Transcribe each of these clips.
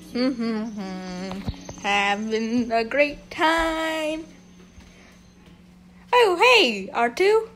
Having a great time. Oh, hey, R2.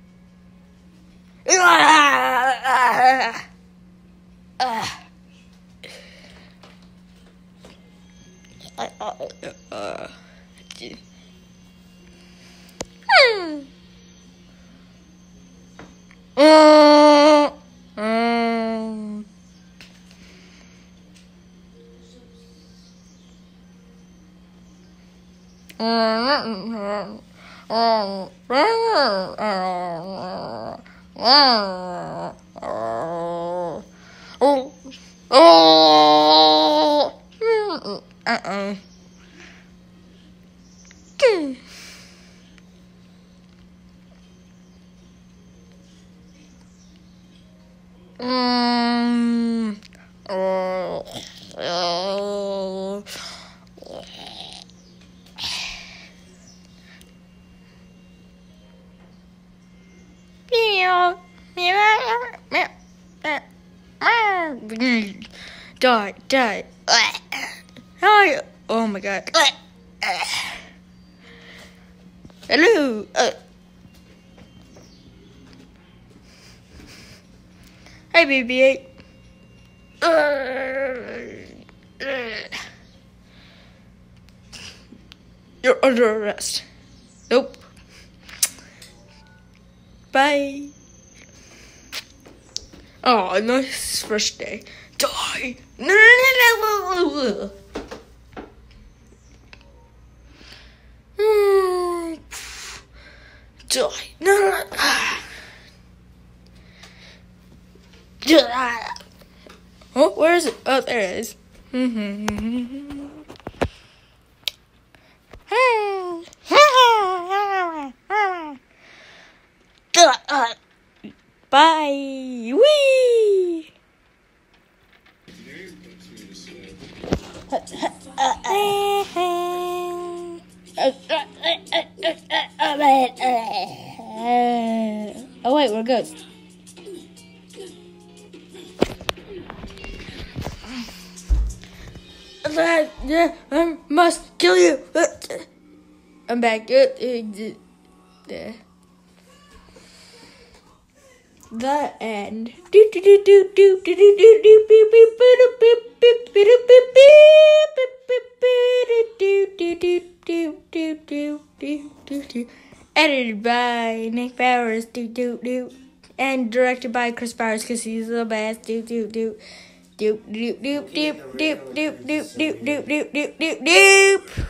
Die. Hi. Oh my god. Hello. Hi, BB-8. You're under arrest. Nope. Bye. Oh, nice first day. Die. Die. Oh, where is it? Oh, there it is. Bye. Wee. Oh wait, we're good. I must kill you. I'm back. The end. Edited by Nick Bowers, and directed by Chris Bowers because he's the best.